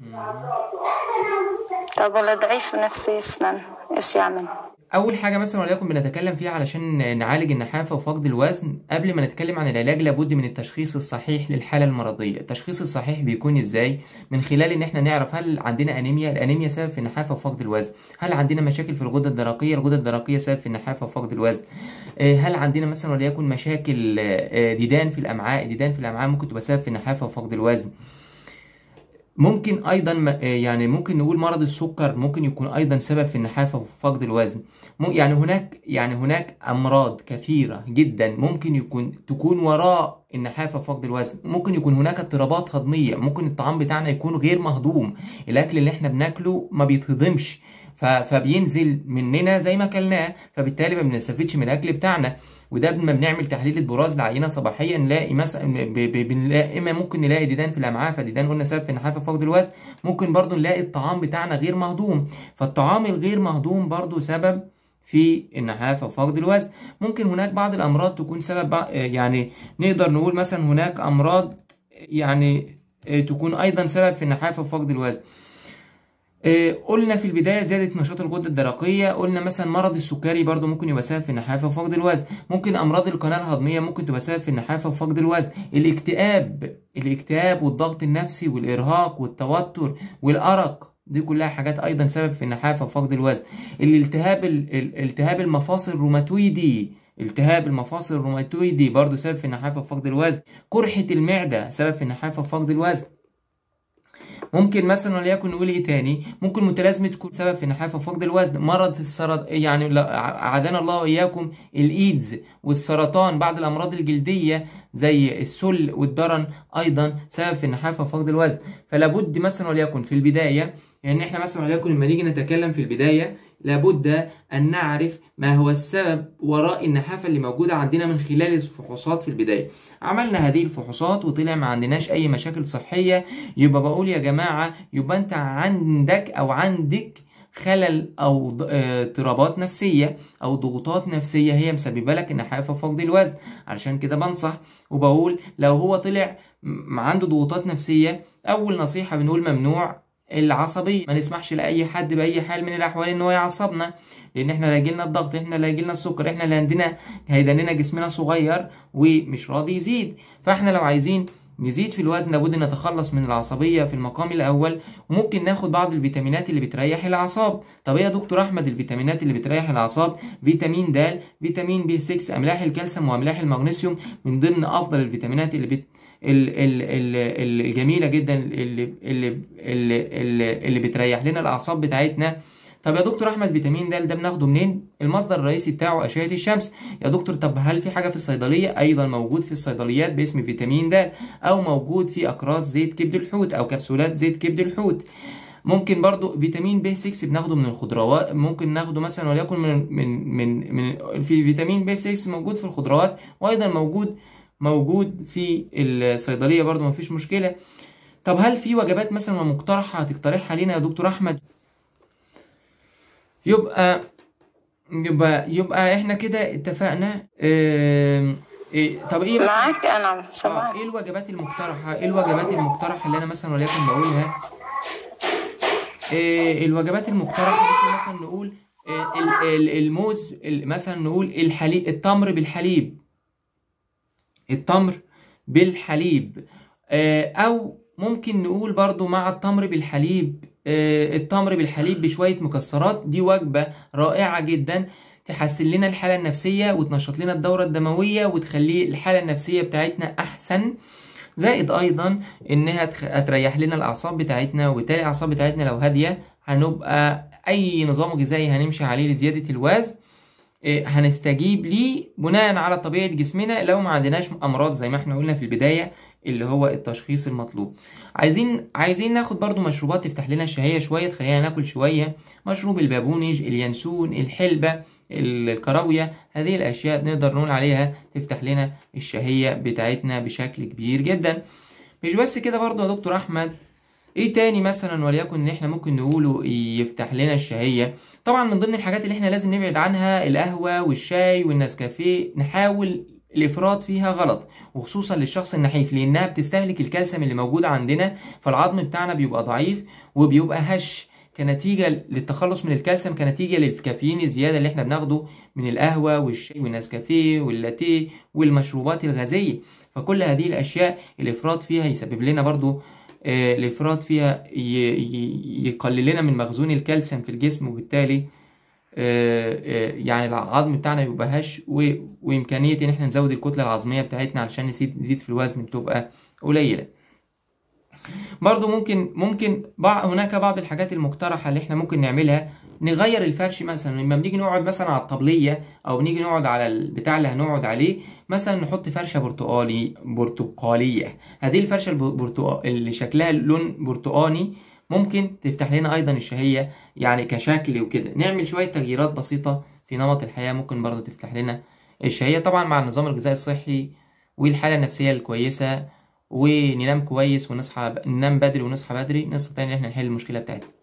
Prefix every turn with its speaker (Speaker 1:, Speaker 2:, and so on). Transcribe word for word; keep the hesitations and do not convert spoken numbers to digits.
Speaker 1: طب ولا ضعيف نفسي اسما ايش يعمل؟
Speaker 2: اول حاجه مثلا وليكن بنتكلم فيها علشان نعالج النحافه وفقد الوزن. قبل ما نتكلم عن العلاج لابد من التشخيص الصحيح للحاله المرضيه. التشخيص الصحيح بيكون ازاي؟ من خلال ان احنا نعرف هل عندنا انيميا. الانيميا سبب في النحافه وفقد الوزن. هل عندنا مشاكل في الغده الدرقيه؟ الغده الدرقيه سبب في النحافه وفقد الوزن. هل عندنا مثلا وليكن مشاكل ديدان في الامعاء؟ ديدان في الامعاء ممكن تبقى سبب في النحافه وفقد الوزن. ممكن ايضا يعني ممكن نقول مرض السكر ممكن يكون ايضا سبب في النحافه وفقد الوزن. يعني هناك يعني هناك امراض كثيره جدا ممكن يكون تكون وراء النحافه وفقد الوزن. ممكن يكون هناك اضطرابات هضميه، ممكن الطعام بتاعنا يكون غير مهضوم، الاكل اللي احنا بناكله ما بيتهضمش فبينزل مننا زي ما اكلناه، فبالتالي ما بنستفيدش من الاكل بتاعنا. وده لما بنعمل تحليل براز لعينه صباحيه نلاقي مثلا بنلاقي اما ممكن نلاقي ديدان في الامعاء، فديدان قلنا سبب في النحافه وفقد الوزن. ممكن برضو نلاقي الطعام بتاعنا غير مهضوم، فالطعام الغير مهضوم برضو سبب في النحافه وفقد الوزن. ممكن هناك بعض الامراض تكون سبب، يعني نقدر نقول مثلا هناك امراض يعني تكون ايضا سبب في النحافه وفقد الوزن. قلنا في البداية زيادة نشاط الغدة الدرقية. قلنا مثلا مرض السكري برضو ممكن يبقى سبب في النحافة وفقد الوزن. ممكن أمراض القناة الهضمية ممكن تبقى سبب في النحافة وفقد الوزن. الاكتئاب الاكتئاب والضغط النفسي والإرهاق والتوتر والأرق دي كلها حاجات أيضا سبب في النحافة وفقد الوزن. الالتهاب الالتهاب المفاصل الروماتويدي التهاب المفاصل الروماتويدي برضو سبب في النحافة وفقد الوزن. قرحة المعدة سبب في النحافة وفقد الوزن. ممكن مثلا وليكن نقول ايه تاني؟ ممكن متلازمه تكون سبب في النحافه وفقد الوزن. مرض السرطان، يعني عادنا الله واياكم الايدز والسرطان، بعض الامراض الجلديه زي السل والدرن ايضا سبب في النحافه وفقد الوزن. فلا بد مثلا وليكن في البدايه، يعني احنا مثلا وليكن لما نيجي نتكلم في البدايه لابد ان نعرف ما هو السبب وراء النحافه اللي موجوده عندنا من خلال الفحوصات. في البدايه عملنا هذه الفحوصات وطلع ما عندناش اي مشاكل صحيه، يبقى بقول يا جماعه يبقى انت عندك او عندك خلل او اضطرابات نفسيه او ضغوطات نفسيه هي مسببه لك النحافه وفقد الوزن. علشان كده بنصح وبقول لو هو طلع عنده ضغوطات نفسيه، اول نصيحه بنقول ممنوع العصبيه. ما نسمحش لاي حد باي حال من الاحوال ان هو يعصبنا، لان احنا لا يجيلنا الضغط، احنا لا يجيلنا السكر، احنا اللي عندنا هيداننا جسمنا صغير ومش راضي يزيد. فاحنا لو عايزين نزيد في الوزن لابد نتخلص من العصبيه في المقام الاول، وممكن ناخد بعض الفيتامينات اللي بتريح الاعصاب. طب ايه يا دكتور احمد الفيتامينات اللي بتريح الاعصاب؟ فيتامين د، فيتامين بي ستة، املاح الكالسيوم واملاح المغنيسيوم من ضمن افضل الفيتامينات اللي بت الجميله جدا اللي اللي اللي, اللي بتريح لنا الاعصاب بتاعتنا. طب يا دكتور احمد فيتامين د ده بناخده منين؟ المصدر الرئيسي بتاعه اشعه الشمس. يا دكتور طب هل في حاجه في الصيدليه؟ ايضا موجود في الصيدليات باسم فيتامين د، او موجود في اقراص زيت كبد الحوت او كبسولات زيت كبد الحوت. ممكن برضو فيتامين بي ستة بناخده من الخضروات، ممكن ناخده مثلا وليكن من من من من في فيتامين بي ستة موجود في الخضروات، وايضا موجود موجود في الصيدليه برضو مفيش مشكله. طب هل في وجبات مثلا مقترحه هتقترحها لنا يا دكتور احمد؟ يبقى يبقى يبقى احنا كده اتفقنا. اه إيه طب ايه
Speaker 1: معاك انا
Speaker 2: اه ايه الوجبات المقترحه ايه الوجبات المقترحه اللي انا مثلا وليكن بقولها؟ إيه الوجبات المقترحه؟ ممكن مثلا نقول إيه الموز، مثلا نقول الحليب، التمر بالحليب التمر بالحليب اه او ممكن نقول برضو مع التمر بالحليب التمر بالحليب بشوية مكسرات. دي وجبة رائعة جدا تحسن لنا الحالة النفسية وتنشط لنا الدورة الدموية وتخلي الحالة النفسية بتاعتنا أحسن، زائد أيضا إنها تريح لنا الأعصاب بتاعتنا، وبالتالي الأعصاب بتاعتنا لو هادية هنبقى أي نظام غذائي هنمشي عليه لزيادة الوزن هنستجيب ليه بناء على طبيعة جسمنا لو ما عندناش أمراض زي ما احنا قلنا في البداية اللي هو التشخيص المطلوب. عايزين عايزين ناخد برضو مشروبات تفتح لنا الشهية شوية، تخلينا ناكل شوية. مشروب البابونج، اليانسون، الحلبة، الكراوية، هذه الأشياء نقدر نقول عليها تفتح لنا الشهية بتاعتنا بشكل كبير جدا. مش بس كده برضو يا دكتور أحمد، ايه تاني مثلا وليكن ان احنا ممكن نقوله يفتح لنا الشهية؟ طبعا من ضمن الحاجات اللي احنا لازم نبعد عنها القهوة والشاي والنسكافيه. نحاول الافراط فيها غلط، وخصوصا للشخص النحيف، لانها بتستهلك الكالسيوم اللي موجود عندنا، فالعظم بتاعنا بيبقى ضعيف وبيبقى هش كنتيجة للتخلص من الكالسيوم، كنتيجة للكافيين الزيادة اللي احنا بناخده من القهوة والشاي والنسكافيه واللاتيه والمشروبات الغازية. فكل هذه الأشياء الإفراط فيها يسبب لنا برضو آه الإفراط فيها يقلل لنا من مخزون الكالسيوم في الجسم، وبالتالي آه آه يعني العظم بتاعنا يبقى هش، وإمكانية إن احنا نزود الكتلة العظمية بتاعتنا علشان نزيد في الوزن بتبقى قليلة. برضو ممكن ممكن بعض هناك بعض الحاجات المقترحة اللي احنا ممكن نعملها، نغير الفرش مثلا. لما بنيجي نقعد مثلا على الطبلية او بنيجي نقعد على البتاع اللي هنقعد عليه، مثلا نحط فرشة برتقالي برتقالية. هذه الفرشة البرتقال اللي شكلها لون برتقاني ممكن تفتح لنا ايضا الشهية يعني كشكل وكده. نعمل شوية تغييرات بسيطة في نمط الحياة ممكن برضو تفتح لنا الشهية، طبعا مع النظام الغذائي الصحي والحالة النفسية الكويسة، وننام كويس ونصحى ننام بدري ونصحى بدري، نستطيع ان احنا نحل المشكلة بتاعتنا.